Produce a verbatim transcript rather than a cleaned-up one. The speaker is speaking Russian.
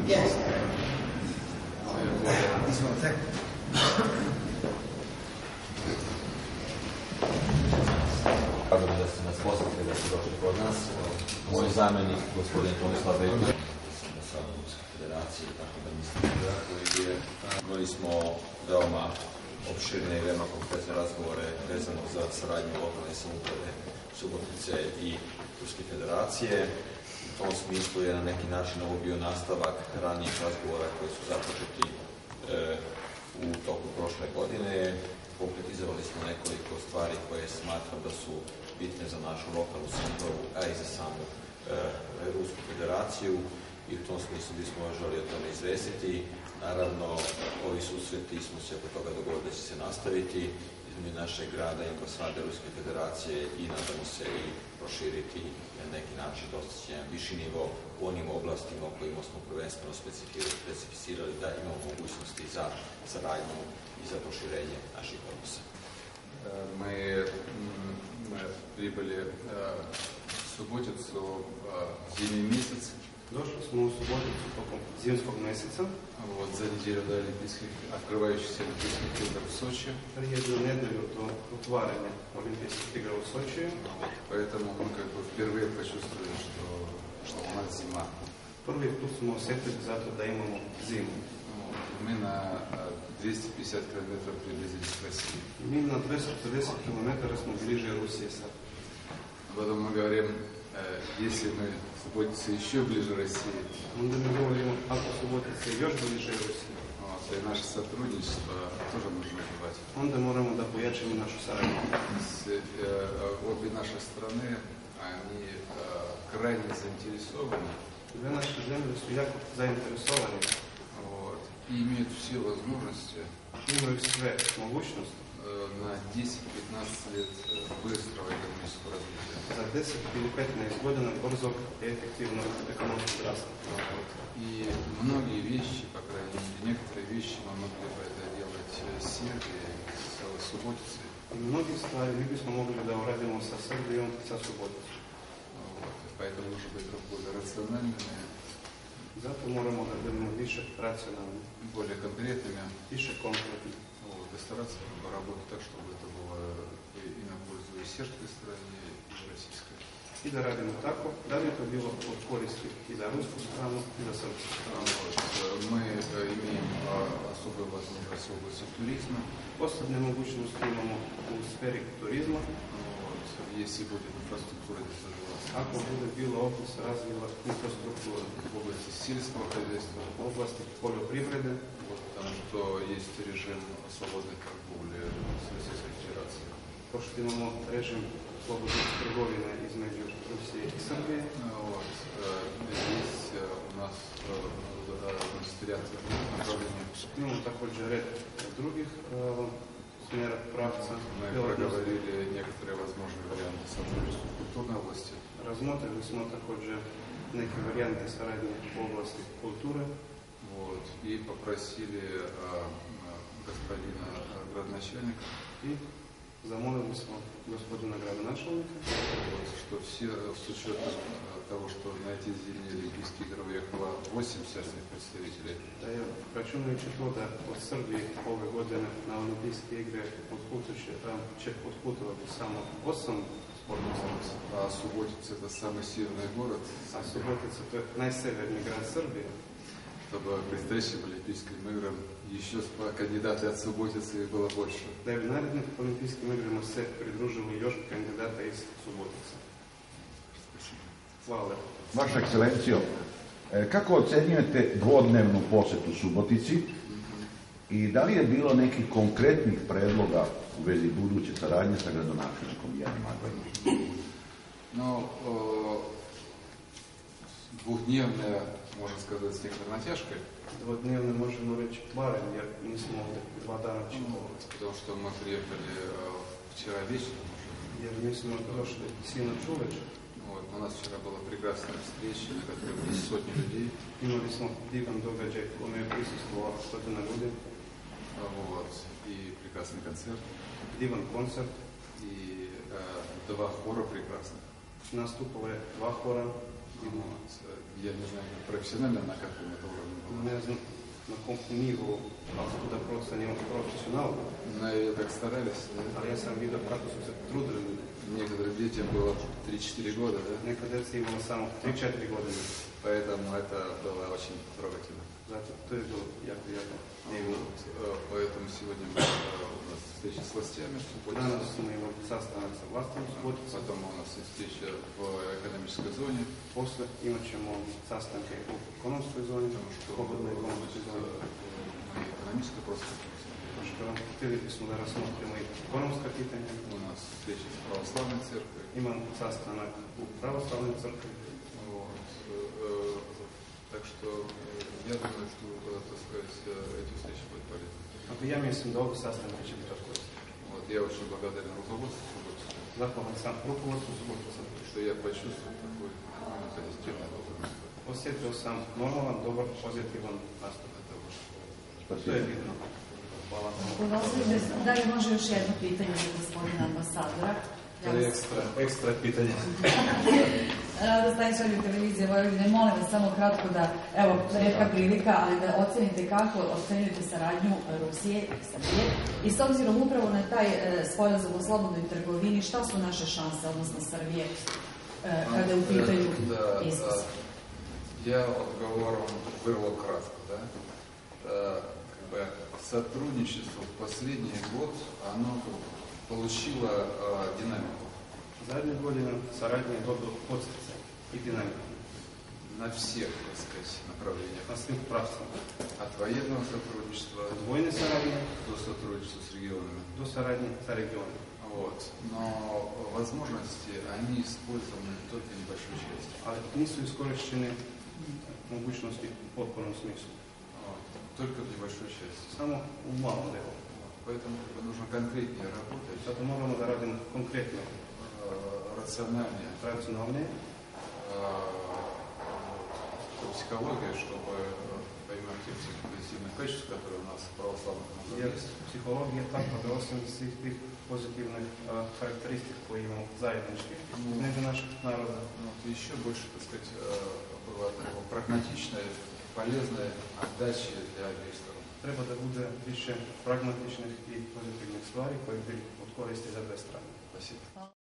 Yes. Izvolite. Drago mi da ste nas posjetili, da ste došli kod nas. Moj zamjenik, gospodin Tomislav Beković, na Savez Ruske federacije, tako da mislim da koji je. Imali smo veoma opširne i veoma konkretne razgovore vezano za saradnju lokalne samouprave Subotice i Ruske federacije. U tom smislu je na neki način ovo bio nastavak ranijih razgovora koji su započeti e, u toku prošle godine. Konkretizovali smo nekoliko stvari koje smatram da su bitne za našu lokalnu samoupravu, a i za samu e, Rusku federaciju, i u tom smislu bismo želi o tome izvestiti. Naravno, ovi susreti smo se oko toga dogovorili da će se nastaviti između našeg grada i ambasade Ruske federacije i nadamo se i proširiti na neki način dostići jedan viši nivo u onim oblastima u kojima smo prvenstveno specificirali da imamo mogućnosti za saradnju и за proširenje naših odnosa. Мы, мы прибыли в Суботицу в зимний месяц. Дошли мы в Суботицу только зимского месяца. Вот, за неделю до Олимпийских, открывающихся Олимпийских игр в Сочи. Приеду неделю до отварения Олимпийских игр в Сочи. Вот, поэтому мы как бы впервые почувствовали, что, что у нас зима. Прvi put smo osjetili zato da imamo zimu. Мы на двести пятьдесят километров приблизились к России. Мы на двести пятьдесят километров мы ближе к России. Потом мы говорим, если мы в Суботице еще ближе к России, мы говорим, а в Суботице еще ближе к России. Вот, и наше сотрудничество тоже нужно развивать. Onda moramo da pojačamo našu saradnju. Обе наши страны, они крайне заинтересованы. Две наши земли su jako zainteresovani. И имеют все возможности, имеют все возможности на десять-пятнадцать лет быстрого экономического развития. За десять или пятнадцать годин бързо и эффективно экономического роста. И многие вещи, по крайней мере, некоторые вещи мы могли бы это делать с Сербией, с Суботицей. И многие стvari мы бы могли да урадимо со Сербией, со Суботицей. Вот. Поэтому нужно быть более рациональными. Zato moramo da budemo više racionalni, более конкретными, više konkretni. Вот, и стараться работать так, чтобы это было и на пользу и сербской стороне, и российской. И да радimo tako, da bi to bilo od koristi и за русскую страну, и за српскую страну. Вот. Мы имеем особую возможность в области туризма. Posebne mogućnosti imamo u sferi turizma. Вот. Если будет инфраструктура развиваться. Ako bude bilo ovdje se razvila infrastruktura в области сельского хозяйства, в области poljoprivrede, вот, потому что есть режим свободной торговли с Российской Федерацией. Pošto imamo režim slobodne trgovine između Rusije i Srbije. Вот. Здесь у нас ряд направлений. Имamo također red drugih smjera pravca. Мы проговорили некоторые возможные варианты сотрудничества в культурной области. Razmotrili smo također neke varijante saradnje u oblasti kulture. Вот. И попросили а, господина градоначальника. И замолили smo господина градоначальника, вот, что все, с учетом того, что на эти зимние Олимпийские игры уехало восемь сербских представителей. Da je računajući to da od Srbije ove godine na Olimpijske igre će otputovati samo osam sportista. А Суботица это самый северный город. А Суботица это najseverniji grad Srbije. Чтобы к предстоящим Олимпийским играм еще кандидаты от Суботицы было больше. Da je narednim Olimpijskim igrama se pridružili još kandidata iz Subotice. Hvala. Vaša ekscelencijo, kako ocenjujete dvodnevnu posetu Subotici i da li je bilo nekih konkretnih predloga u vezi buduće saradnje sa gradonačelnikom Janom Agvajnom? Ну, двухдневная, можно сказать, с некоторой натяжкой. Двудневно можем reći barem, jer nismo ovdje dva dana čitovali. Потому что мы приехали вчера вечером. Jer mi smo došli sinoć uveče. Вот, у нас вчера была прекрасная встреча, на которой были сотни людей. Imali smo divan događaj kome je prisustvovalo stotina ljudi. Вот, и прекрасный концерт. Divan koncert. И э, два хора прекрасных. Nastupalo je dva hora. Вот, я не знаю, профессионально на каком это уровне. Не знам на колко ниво, ako da procenim profesionalno, Наверное, так старались. Да? ali ja sam vidio kako su se trudili. Некоторым детям было три-четыре года, да? Neka deca imala samo tri četiri godine. Поэтому это было очень трогательно. Zato to je bilo jako, jako divno. Вот, э, Поэтому сегодня была э, у нас встреча с властями в субботу. Danas smo imali sastanak sa vlastom u Subotici. Потом у нас есть встреча в экономической зоне. Posle imat ćemo sastanke u ekonomskoj zoni, Потому что slobodnoj ekonomskoj значит, zoni. мы экономическую просто. Što htjeli bismo da razmotrimo i ekonomska pitanja. У нас встреча с православной церковью. Imam sastanak u pravoslavnoj crkvi. Вот. э, Так что э, я думаю, что, э, так сказать, э, эти встречи будут полезны. Ako ja mislim da ovog sastanka će biti tako. Вот. Я очень благодарен руководству Субботы, Zahvalan sam rukovodstvu Subotice. что я почувствовал такой именно позитивный опыт. Osjetio sam normalan, dobar, pozitivan nastup. To je Спасибо. vidno. Hvala. Dozvolite, da li može još jedno pitanje za gospodina ambasadora? To je ekstra, ekstra pitanje. Rada Stanić Radio Televizije Vojvodine, molim vas samo kratko da, evo, redka prilika, ali da ocenite kako ocenjujete saradnju Rusije i Srbije i s obzirom upravo na taj e, sporazum o slobodnoj trgovini, šta su naše šanse, odnosno Srbije, e, kada je u pitanju Да, izvoz? да. Я отговорю вам vrlo кратко, да. Э, Как бы сотрудничество в последний год, оно получило э, динамику. Zadnje godine saradnje je dobro podsticaj i dinamika На всех, так сказать, направлениях. na svim pravcima. От военного сотрудничества Od vojne saradnje до сотрудничества с регионами. do saradnje sa regionom. Вот. Но возможности, они использованы только в небольшой части. Ali nisu iskorišćene mogućnosti u potpunom smislu. Вот. Только в небольшой части. Samo u malom delu. Поэтому как бы, нужно конкретнее работать, Zato moramo da radimo konkretno, э, рациональнее. racionalnije, э, вот, психология, чтобы э, поймать те все позитивные качества, которые у нас в православных народах jer есть. psihologija je takva da osim svih tih pozitivnih a, karakteristika koje imamo zajednički između naših naroda, Ну, вот, еще больше, так сказать, э, было такого прагматичной, полезной отдачи для обеих сторон. treba da bude više pragmatičnih i pozitivnih stvari koje bi od koristi za dve strane. Спасибо.